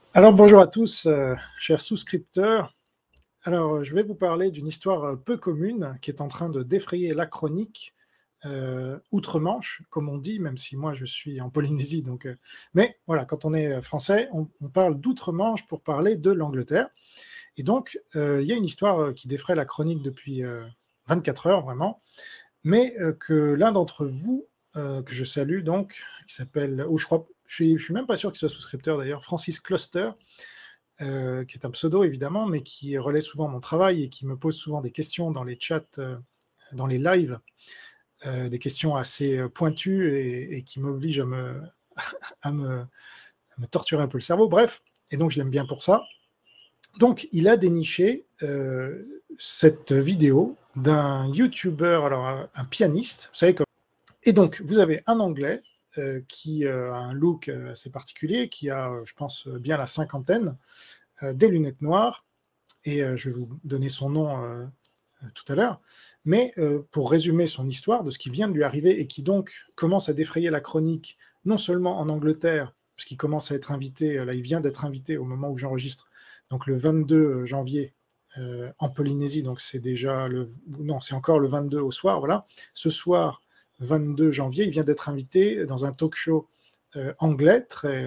Alors bonjour à tous, chers souscripteurs. Alors, je vais vous parler d'une histoire peu commune qui est en train de défrayer la chronique outre-Manche, comme on dit, même si moi je suis en Polynésie. Mais voilà, quand on est français, on parle d'outre-Manche pour parler de l'Angleterre. Et donc, il y a une histoire qui défraie la chronique depuis 24 heures, vraiment, mais que l'un d'entre vous, que je salue donc, qui s'appelle, ou je crois, je suis même pas sûr qu'il soit souscripteur d'ailleurs, Francis Cluster, qui est un pseudo évidemment, mais qui relaie souvent mon travail et qui me pose souvent des questions dans les chats, dans les lives, des questions assez pointues et qui m'obligent à, me, à me torturer un peu le cerveau. Bref, et donc je l'aime bien pour ça. Donc il a déniché cette vidéo d'un YouTuber, alors un pianiste, vous savez comme. Et donc vous avez un Anglais qui a un look assez particulier, qui a, je pense, bien la cinquantaine, des lunettes noires, et je vais vous donner son nom tout à l'heure. Mais pour résumer son histoire, de ce qui vient de lui arriver et qui donc commence à défrayer la chronique, non seulement en Angleterre, puisqu'il commence à être invité, là il vient d'être invité au moment où j'enregistre, donc le 22 janvier en Polynésie, donc c'est déjà le. Non, c'est encore le 22 au soir, voilà. Ce soir, 22 janvier, il vient d'être invité dans un talk show anglais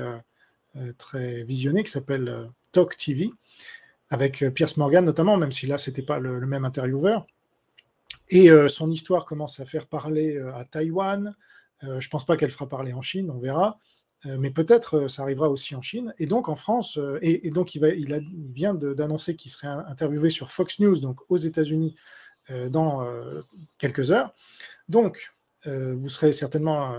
très visionné qui s'appelle Talk TV, avec Piers Morgan notamment, même si là, c'était pas le même intervieweur. Et son histoire commence à faire parler à Taïwan. Je pense pas qu'elle fera parler en Chine, on verra. Mais peut-être ça arrivera aussi en Chine. Et donc en France, et donc il vient d'annoncer qu'il serait interviewé sur Fox News, donc aux États-Unis, dans quelques heures. Donc vous serez certainement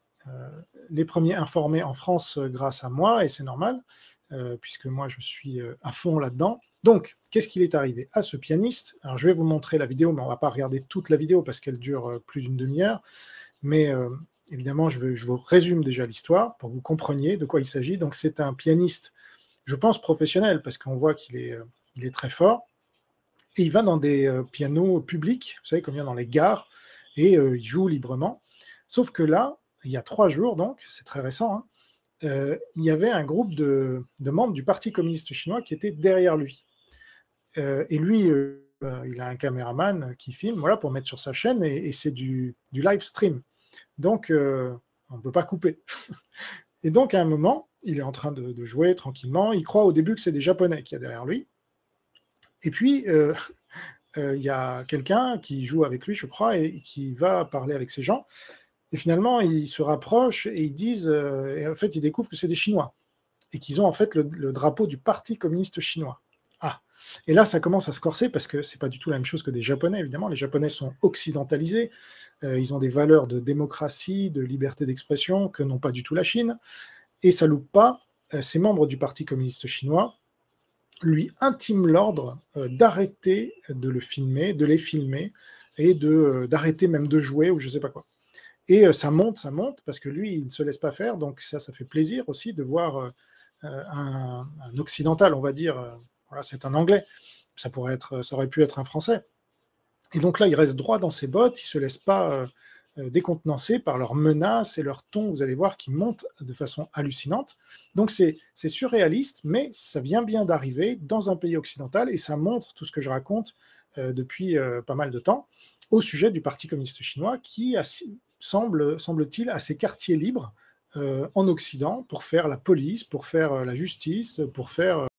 les premiers informés en France grâce à moi, et c'est normal, puisque moi je suis à fond là-dedans. Donc, qu'est-ce qu'il est arrivé à ce pianiste? Alors, je vais vous montrer la vidéo, mais on ne va pas regarder toute la vidéo parce qu'elle dure plus d'une demi-heure. Mais évidemment, je vous résume déjà l'histoire pour que vous compreniez de quoi il s'agit. Donc, c'est un pianiste, je pense professionnel, parce qu'on voit il est très fort. Et il va dans des pianos publics, vous savez, comme il y a dans les gares, et il joue librement. Sauf que là, il y a 3 jours, donc, c'est très récent, hein, il y avait un groupe de membres du Parti communiste chinois qui était derrière lui. Et lui, il a un caméraman qui filme, voilà, pour mettre sur sa chaîne, et c'est du live stream. Donc, on ne peut pas couper. Et donc, à un moment, il est en train de jouer tranquillement. Il croit au début que c'est des Japonais qu'il y a derrière lui. Et puis, il y a quelqu'un qui joue avec lui, je crois, et qui va parler avec ces gens. Et finalement, ils se rapprochent et ils disent, et en fait, ils découvrent que c'est des Chinois et qu'ils ont en fait le drapeau du Parti communiste chinois. Ah, et là, ça commence à se corser parce que c'est pas du tout la même chose que des Japonais, évidemment. Les Japonais sont occidentalisés, ils ont des valeurs de démocratie, de liberté d'expression que n'ont pas du tout la Chine, et ça loupe pas. Ces membres du Parti communiste chinois lui intiment l'ordre d'arrêter de le filmer, de les filmer, et d'arrêter même de jouer ou je sais pas quoi. Et ça monte, parce que lui, il ne se laisse pas faire, donc ça fait plaisir aussi de voir un occidental, on va dire, voilà, c'est un Anglais, ça aurait pu être un Français. Et donc là, il reste droit dans ses bottes, il ne se laisse pas décontenancer par leurs menaces et leur ton, vous allez voir, qui monte de façon hallucinante. Donc c'est surréaliste, mais ça vient bien d'arriver dans un pays occidental, et ça montre tout ce que je raconte depuis pas mal de temps au sujet du Parti communiste chinois qui semble-t-il, a ses quartiers libres en Occident pour faire la police, pour faire la justice, pour faire